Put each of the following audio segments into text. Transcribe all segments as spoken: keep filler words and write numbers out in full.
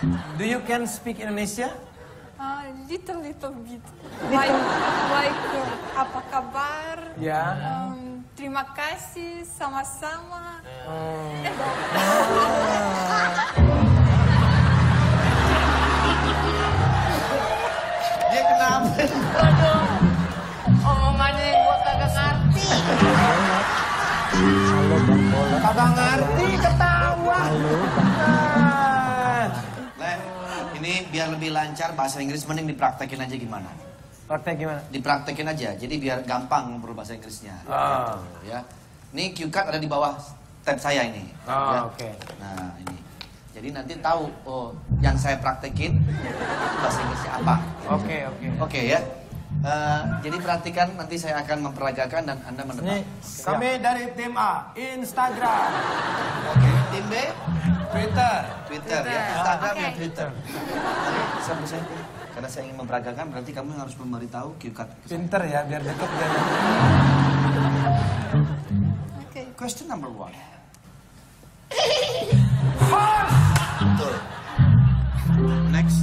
Do you can speak Indonesia? Uh, little, little bit. Like, like uh, apa kabar? Ya. Um, terima kasih, sama-sama. Hmm. Eh, Dia kenapa? Aduh, omongannya yang gua kagak ngerti. Halo Bang Bola. Kagak ngerti, ketawa. Halo Le, ini biar lebih lancar bahasa Inggris mending dipraktekin aja gimana? Praktek gimana? Dipraktekin aja, jadi biar gampang ngobrol bahasa Inggrisnya. Ah. Gitu, ya. Ini cue card ada di bawah tab saya ini. Ah, ya. oke. Okay. Nah, ini. Jadi nanti tahu, oh, yang saya praktekin bahasa Inggrisnya apa. Oke, okay, oke. Okay. Oke okay, ya. Uh, jadi perhatikan, nanti saya akan memperagakan dan Anda menebak. Kami dari tim A, Instagram. Oke, okay. Tim B? Twitter. Twitter, ya. Twitter. Instagram Okay. dan Twitter. Bisa, bisa. Karena saya ingin memperagakan, berarti kamu harus memberitahu cue card. Pinter ya, biar deket dia. Oke, question number one. Horse! Betul. Next.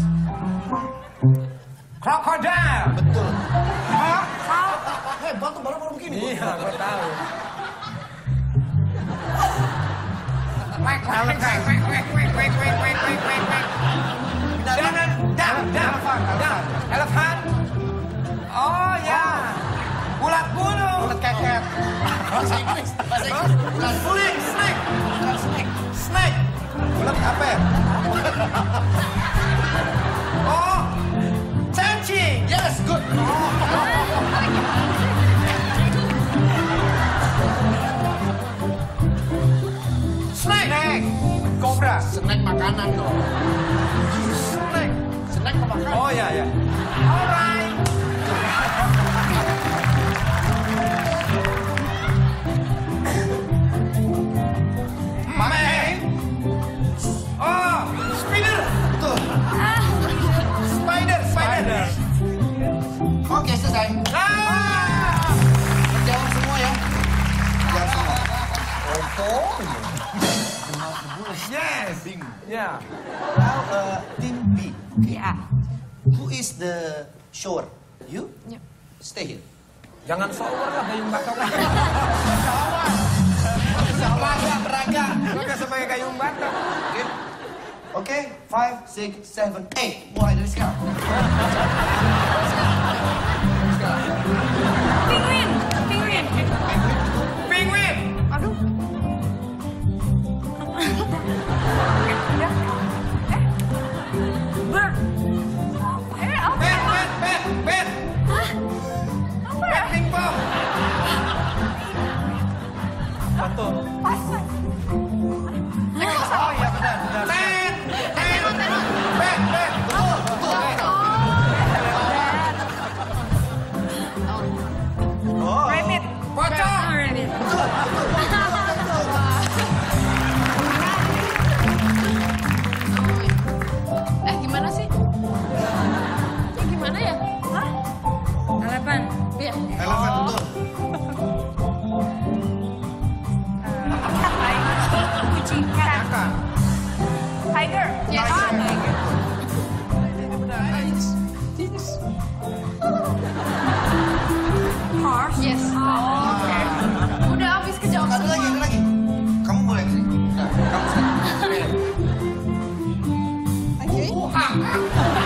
Crocodile! Betul. Hah? Hah? Hebat tuh, baru-baru begini. Iya, gue tahu. Elephant. Jangan, down, down, down. Elephant. Oh ya. Ulat bulu. Ulat keket. Bahasa Inggris. Bahasa Inggris. Ulat bulu. Snake. Ulat snake. Snake. Ulat apa ya? Oh. Cacing. Yes, good. Snake. Cobra. Snack makanan dong. Snake. Snack makanan. Oh ya ya. Alright. Man. Oh, spider. Betul. Spider, spider. Oke, selesai. Ah! Jawab semua ya. Jawab semua. Yes. Yeah. Now, uh, team B. Okay. ya. Who is the shower? You? Yep. Stay here. Jangan sower lah gayung bakar. Beraga, beraga. Udah sebagai gayung bakar. Oke. Oke, five, six, seven, eight. Mulai dari sekarang. Penguin, penguin. Penguin. Aduh. Bird. Eh, apa? Bet, bet, bet, bet. Hah? Apa ya? Bet pingpong. Satu. Pas. Oh iya benar, benar. Bet, bet, bet, bet. Betul, betul. Oh. Rabbit. Pocong. Rabbit. Eh, gimana sih? Ini gimana ya? Hah? Elephant. Iya. Elephant, betul. Kucing. Cat. Tiger. Yes. Ah, tiger. Horse. Yes. Oh, oke. Udah habis kejawab Ada lagi, ada semua. lagi. Kamu boleh kesini. Nah, kamu sekarang. Oke.